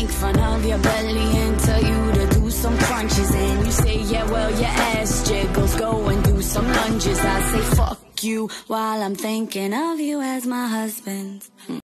make fun of your belly and tell you to do some crunches. And you say, yeah, well, your ass jiggles, go and do some lunges. I say, fuck you, while I'm thinking of you as my husband.